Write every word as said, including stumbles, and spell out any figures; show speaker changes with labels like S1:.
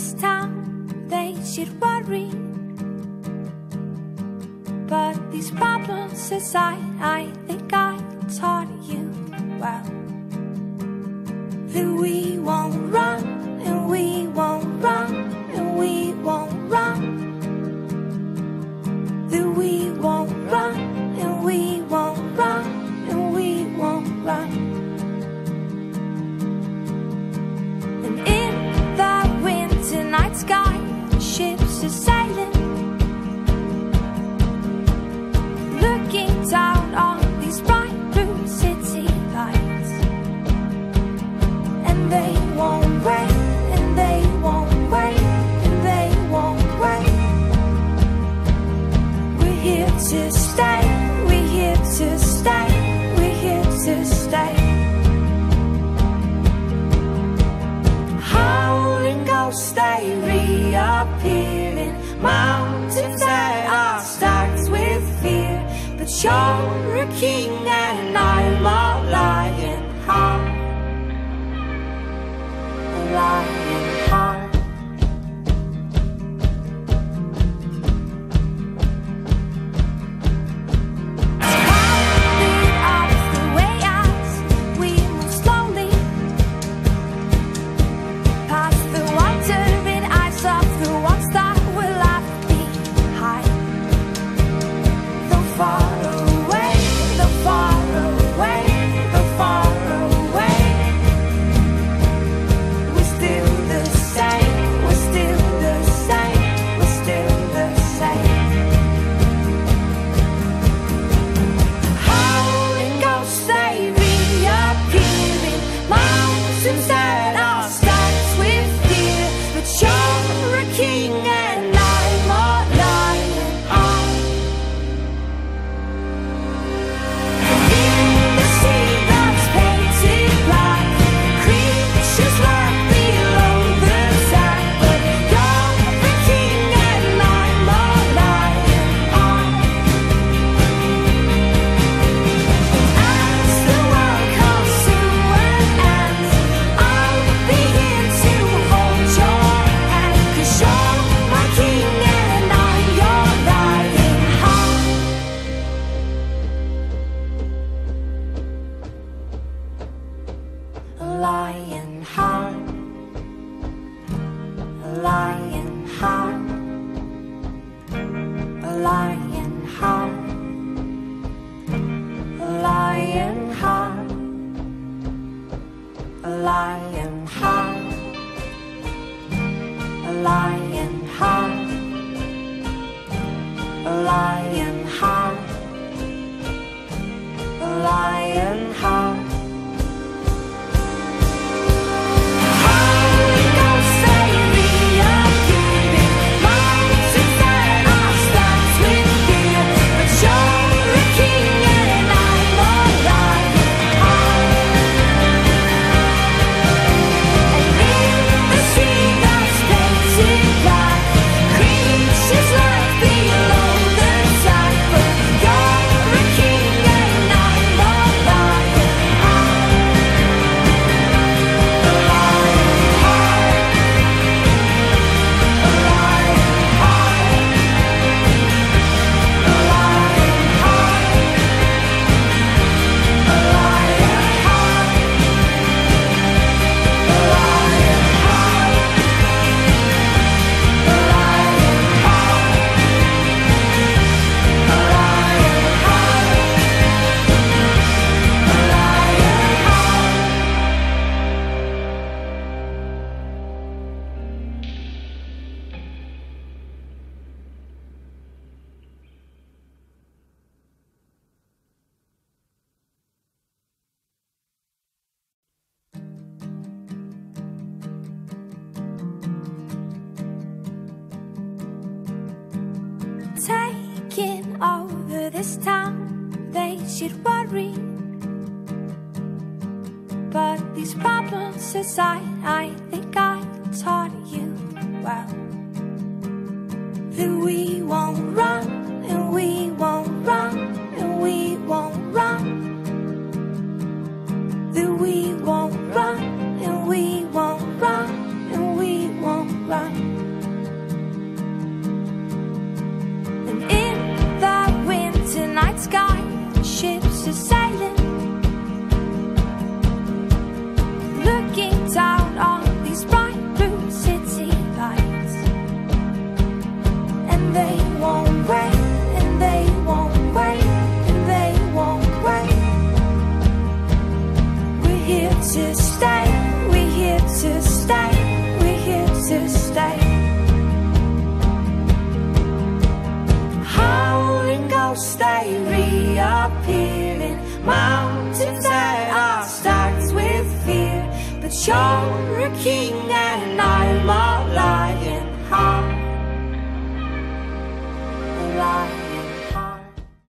S1: this town, they should worry. But these problems aside, I think I taught you well that we won't run, and we won't run, and we won't run. That we won't run, and we won't run, and we won't run. And in the winter night sky, ships are sailing, looking down on these bright blue city lights. And they won't wait, and they won't wait, and they won't wait. We're here to stay, we're here to stay, we're here to stay. Howling ghosts, they reappear in mountains that are stacked with fear. But you're a king and I'm a lion heart, a lion heart. Counting up the way as we move slowly past the wandering eyes of the ones that will left behind. Though far away, though far away, though far away, we're still the same, we're still the same, we're still the same. Howling ghosts, they reappear in mountains that are stacked with fear. But you're a king and I'm a lion heart. In the sea that's painted black, creatures lurk below the sack. But you're the king and I'm a lion heart. As the world comes to an end, I'll be here to hold your hand. 'Cause you're my king and I'm your lion heart. A lion heart, a lion heart, a lion heart, a lion heart, a lion heart, a lion heart, a lion heart, a lion heart. Howling ghosts, they reappear in mountains that are stacked with fear. But you're a king and I'm a lion heart. And in the sea that's painted black, creatures lurk below the sack. But you're a king and I'm a lion heart. A lion heart, a lion heart, a lion heart, a lion heart, a lion heart, a lion heart, a lion heart, a lion taking over this town, they should worry. But these problems aside, I think I taught you well that we won't run, and we won't run, and we won't run. That we won't run, and we won't run, and we won't run. you're a king